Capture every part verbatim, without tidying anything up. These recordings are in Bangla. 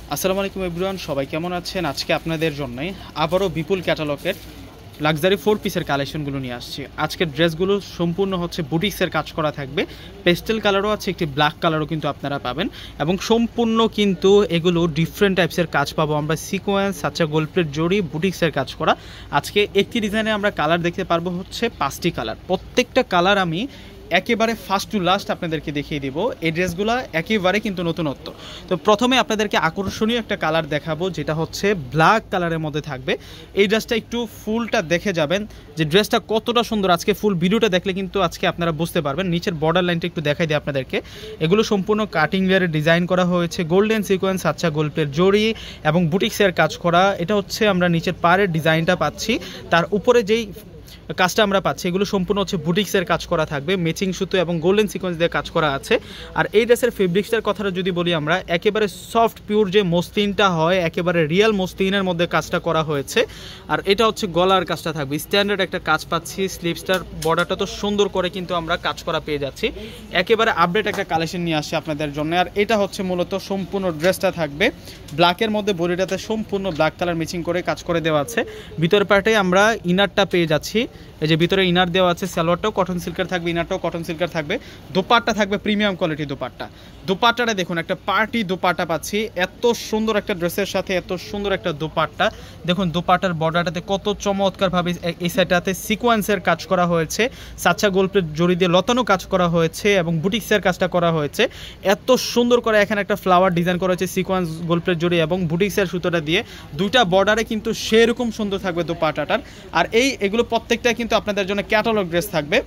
আসসালামু আলাইকুম এভরিওয়ান, সবাই কেমন আছেন? আজকে আপনাদের জন্যই আবারও বিপুল ক্যাটালগের লাক্সারি ফোর পিসের কালেকশনগুলো নিয়ে আসছি। আজকের ড্রেসগুলো সম্পূর্ণ হচ্ছে বুটিক্সের কাজ করা থাকবে, পেস্টেল কালারও আছে, একটি ব্ল্যাক কালারও কিন্তু আপনারা পাবেন এবং সম্পূর্ণ কিন্তু এগুলো ডিফারেন্ট টাইপসের কাজ পাবো আমরা। সিকোয়েন্স, আচ্ছা গোল্ড প্লেট জড়ি, বুটিক্সের কাজ করা। আজকে একটি ডিজাইনে আমরা কালার দেখতে পারবো হচ্ছে পাঁচটি কালার। প্রত্যেকটা কালার আমি একেবারে ফার্স্ট টু লাস্ট আপনাদেরকে দেখিয়ে দিব। এই ড্রেসগুলো একেবারে কিন্তু নতুনত্ব। তো প্রথমে আপনাদেরকে আকর্ষণীয় একটা কালার দেখাবো, যেটা হচ্ছে ব্ল্যাক কালারের মধ্যে থাকবে। এই ড্রেসটা একটু ফুলটা দেখে যাবেন যে ড্রেসটা কতটা সুন্দর। আজকে ফুল ভিডিওটা দেখলে কিন্তু আজকে আপনারা বুঝতে পারবেন। নিচের বর্ডার লাইনটা একটু দেখাই দিই আপনাদেরকে। এগুলো সম্পূর্ণ কাটিং লেয়ারে ডিজাইন করা হয়েছে, গোল্ডেন সিকোয়েন্স, আচ্ছা গোল্ড প্লেট জড়ি এবং বুটিক্সের কাজ করা। এটা হচ্ছে আমরা নিচের পাড়ের ডিজাইনটা পাচ্ছি, তার উপরে যেই কাজটা আমরা পাচ্ছি এগুলো সম্পূর্ণ হচ্ছে বুটিক্সের কাজ করা থাকবে, ম্যাচিং সুতো এবং গোল্ডেন সিকোয়েন্স দিয়ে কাজ করা আছে। আর এই ড্রেসের ফেব্রিক্সটার কথাটা যদি বলি আমরা, একেবারে সফট পিওর যে মসলিনটা হয়, একেবারে রিয়েল মসলিনের মধ্যে কাজটা করা হয়েছে। আর এটা হচ্ছে গলার কাজটা থাকবে, স্ট্যান্ডার্ড একটা কাজ পাচ্ছি। স্লিভসটার বর্ডারটা তো সুন্দর করে কিন্তু আমরা কাজ করা পেয়ে যাচ্ছি। একেবারে আপডেট একটা কালেকশন নিয়ে আসছে আপনাদের জন্য। আর এটা হচ্ছে মূলত সম্পূর্ণ ড্রেসটা থাকবে ব্ল্যাকের মধ্যে, বডিটাতে সম্পূর্ণ ব্ল্যাক কালার ম্যাচিং করে কাজ করে দেওয়া আছে। ভিতর পার্টে আমরা ইনারটা পেয়ে যাচ্ছি, এই যে ভিতরে ইনার দেওয়া আছে। সালোয়ারটাও কটন সিল্কের থাকবে, ইনারটাও কটন সিল্কের থাকবে। দোপাট্টা থাকবে প্রিমিয়াম কোয়ালিটি দোপাট্টা। দোপাট্টাটা দেখুন, একটা পার্টি দোপাট্টা পাচ্ছি। এত সুন্দর একটা ড্রেসের সাথে এত সুন্দর একটা দোপাট্টা। দেখুন দোপাট্টার বর্ডারটাতে কত চমৎকারভাবে এই সাইডটাতে সিকোয়েন্সের কাজ করা হয়েছে, সাচ্চা গোল্ড প্লেট জড়ি দিয়ে লতানো কাজ করা হয়েছে এবং বুটিক্সের কাজটা করা হয়েছে। এত সুন্দর করে এখানে একটা ফ্লাওয়ার ডিজাইন করা হয়েছে সিকোয়েন্স, গোল্ড প্লেট জড়ি এবং বুটিক্সের সুতোটা দিয়ে। দুইটা বর্ডারে কিন্তু সেরকম সুন্দর থাকবে দোপাট্টাটার। আর এই এগুলো প্রত্যেকটা কিন্তু আপনাদের জন্য ক্যাটালগ ড্রেস থাকবে।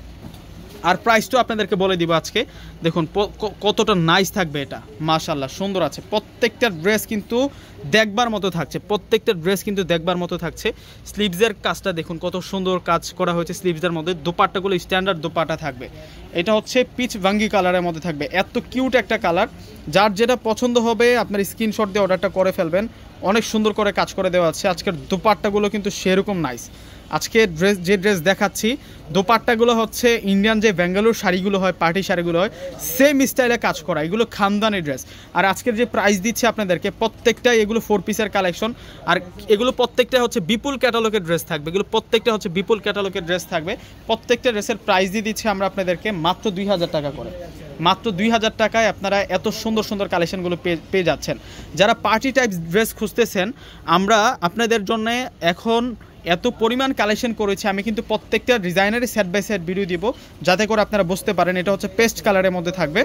আর প্রাইসটাও আপনাদেরকে বলে দিব আজকে। দেখুন কতটা নাইস থাকবে, এটা মাশাআল্লাহ সুন্দর আছে। প্রত্যেকটা ড্রেস কিন্তু দেখবার মতো থাকছে, প্রত্যেকটা ড্রেস কিন্তু দেখবার মতো থাকছে। স্লিভসের কাজটা দেখুন কত সুন্দর কাজ করা হয়েছে স্লিভসের মধ্যে। দোপাট্টাগুলো স্ট্যান্ডার্ড দোপাট্টা থাকবে। এটা হচ্ছে পিচ ভাঙ্গি কালারের মধ্যে থাকবে, এত কিউট একটা কালার। যার যেটা পছন্দ হবে আপনার স্ক্রিনশট দিয়ে অর্ডারটা করে ফেলবেন। অনেক সুন্দর করে কাজ করে দেওয়া আছে। আজকের দোপাট্টাগুলো কিন্তু সেরকম নাইস। আজকে ড্রেস যে ড্রেস দেখাচ্ছি দোপাট্টাগুলো হচ্ছে ইন্ডিয়ান যে বেঙ্গালুর শাড়িগুলো হয়, পার্টি শাড়িগুলো হয়, সেম স্টাইলে কাজ করা, এগুলো খানদানি ড্রেস। আর আজকের যে প্রাইস দিচ্ছে আপনাদেরকে, প্রত্যেকটাই এগুলো ফোর পিসের কালেকশন। আর এগুলো প্রত্যেকটা হচ্ছে বিপুল ক্যাটালগের ড্রেস থাকবে, এগুলো প্রত্যেকটা হচ্ছে বিপুল ক্যাটালগের ড্রেস থাকবে। প্রত্যেকটা ড্রেসের প্রাইস দিয়ে দিচ্ছে আমরা আপনাদেরকে মাত্র দুই হাজার টাকা করে। মাত্র দুই হাজার টাকায় আপনারা এত সুন্দর সুন্দর কালেকশনগুলো পেয়ে পেয়ে যাচ্ছেন। যারা পার্টি টাইপ ড্রেস খুঁজতেছেন, আমরা আপনাদের জন্য এখন এত পরিমাণ কালেকশন করেছি। আমি কিন্তু প্রত্যেকটা ডিজাইনারই সেট বাই সেট ভিডিও দিব, যাতে করে আপনারা বুঝতে পারেন। এটা হচ্ছে পেস্ট কালারের মধ্যে থাকবে,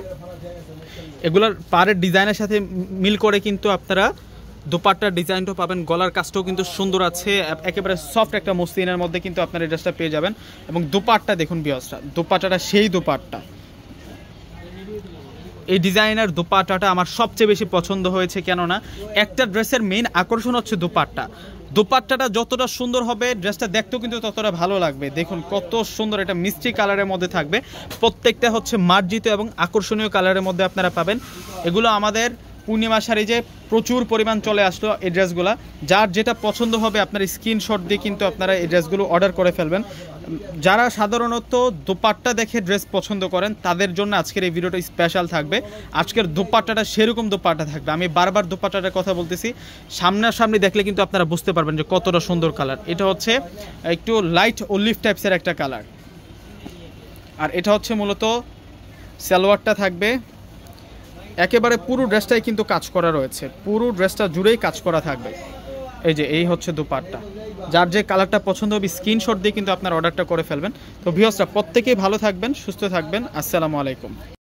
এগুলোর পাড়ের ডিজাইনের সাথে মিল করে কিন্তু আপনারা দোপাট্টার ডিজাইনটাও পাবেন। গলার কাজটাও কিন্তু সুন্দর আছে, একেবারে সফট একটা মসলিনের মধ্যে কিন্তু আপনারা এই ড্রেসটা পেয়ে যাবেন। এবং দোপাট্টা দেখুন বিয়সটা, দোপাট্টাটা সেই দোপাট্টা। এই ডিজাইনার দোপাট্টাটা আমার সবচেয়ে বেশি পছন্দ হয়েছে, কেননা একটা ড্রেসের মেইন আকর্ষণ হচ্ছে দোপাট্টা। দোপাট্টাটা যতটা সুন্দর হবে ড্রেসটা দেখতেও কিন্তু ততটা ভালো লাগবে। দেখুন কত সুন্দর, এটা মিষ্টি কালারের মধ্যে থাকবে। প্রত্যেকটা হচ্ছে মার্জিত এবং আকর্ষণীয় কালারের মধ্যে আপনারা পাবেন। এগুলো আমাদের পূর্ণিমা শাড়ি যে প্রচুর পরিমাণ চলে আসলো এই ড্রেসগুলো। যার যেটা পছন্দ হবে আপনার স্ক্রিনশট দিয়ে কিন্তু আপনারা এই ড্রেসগুলো অর্ডার করে ফেলবেন। যারা সাধারণত দোপাট্টা দেখে ড্রেস পছন্দ করেন তাদের জন্য আজকের এই ভিডিওটা স্পেশাল থাকবে। আজকের দোপাট্টাটা সেরকম দোপাট্টা থাকবে। আমি বারবার দোপাট্টাটার কথা বলতেছি, সামনাসামনি দেখলে কিন্তু আপনারা বুঝতে পারবেন যে কতটা সুন্দর কালার। এটা হচ্ছে একটু লাইট অলিভ টাইপসের একটা কালার। আর এটা হচ্ছে মূলত সালোয়ারটা থাকবে, একেবারে পুরো ড্রেসটাই কিন্তু কাজ করা রয়েছে, পুরো ড্রেসটা জুড়েই কাজ করা থাকবে। এই যে এই হচ্ছে দোপাট্টা। যার যে কালারটা পছন্দ হবে স্ক্রিনশট দিয়ে কিন্তু আপনার অর্ডারটা করে ফেলবেন। তো ভিউয়ার্সরা প্রত্যেকেই ভালো থাকবেন, সুস্থ থাকবেন। আসসালামু আলাইকুম।